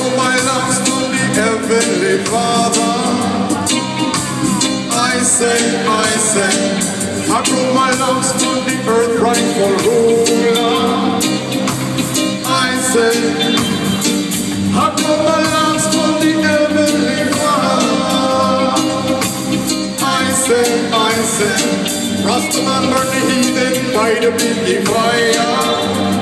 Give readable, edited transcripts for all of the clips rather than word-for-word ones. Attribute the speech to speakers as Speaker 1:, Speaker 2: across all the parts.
Speaker 1: grow my locks from the Heavenly Father. I say, I grow my locks from the earth rightful ruler. I say, I grow my locks from the Heavenly Father. I say, Rastaman burn the heathen by the big fire.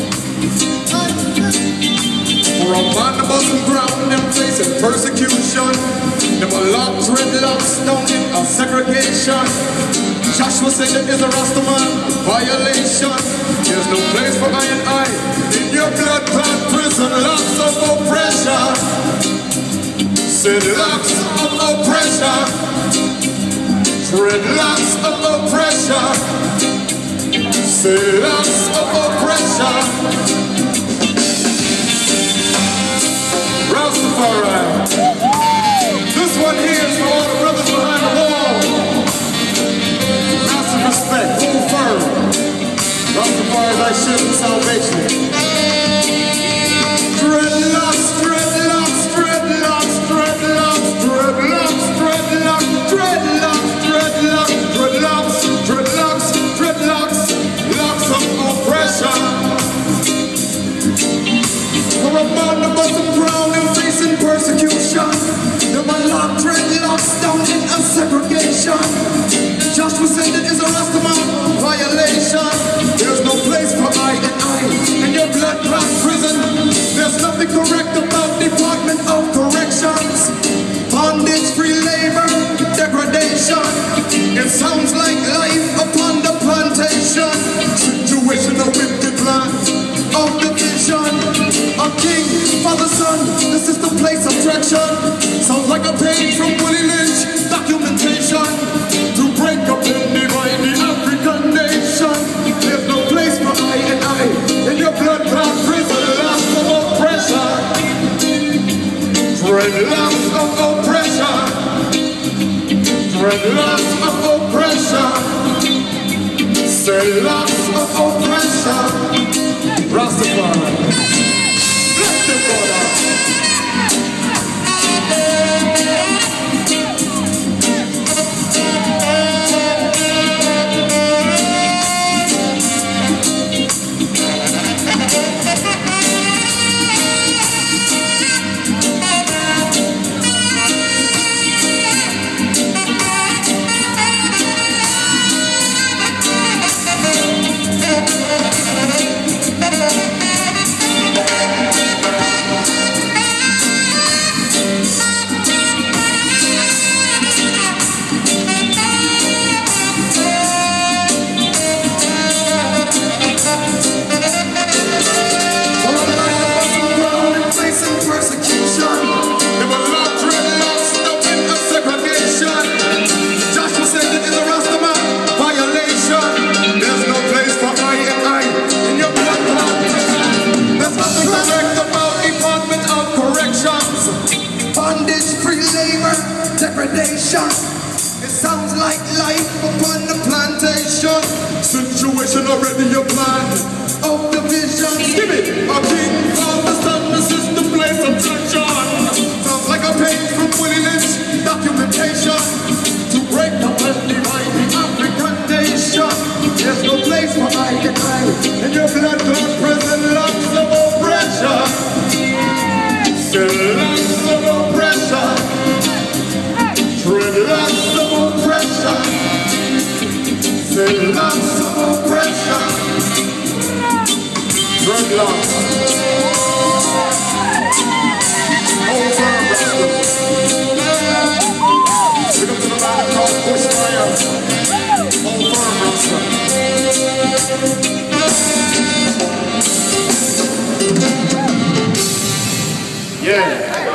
Speaker 1: For a man the bosom ground, them facing persecution. Them a lock dreadlocks down in a segregation. Joshua said there is a Rastaman violation. There's no place for I and I in your blood clot prison. Locks of oppression. Said locks of oppression. Dreadlocks of oppression. Say locks of oppression. Rastafari. This one here is for all the brothers behind the wall. Massive respect, hold firm. Rastafari is thy shield of salvation. Dreadlocks, dreadlocks, dreadlocks, dreadlocks, dreadlocks, dreadlocks, dreadlocks, dreadlocks, dreadlocks, dreadlocks, dreadlocks, locks of oppression. For a man the bosom ground and facing persecution. The man locked dreadlocks down in a segregation. Joshua said it is a Rastaman violation. There's no place for I and I in your blood clot prison. There's nothing correct about Department of Corrections. Bondage, free labor, degradation. It sounds like life upon the plantation. Situation of wicked plan of division. A king, father, son, this is the place of traction. Sounds like a page from Willie Lynch documentation. To break up and divide the African nation. There's no place for I and I in your blood clot prison. Locks of oppression. Dreadlocks of oppression. Dreadlocks of oppression. Say locks of oppression. Rastafari. Bless the brother. Degradation. It sounds like life upon the plantation. Situation already your plan of division. Give it a king, father, son, this is the place of traction. Sounds like a page from Willie Lynch documentation. To break up and divide the African nation. There's no place for I and I in your blood clot prison. Locks of oppression. Still locks of oppression. Dreadlocks of oppression. Say locks of oppression. Dreadlocks. Hold firm, brothers. Pick up to the man across bushfire. Hold firm, brother. Yeah.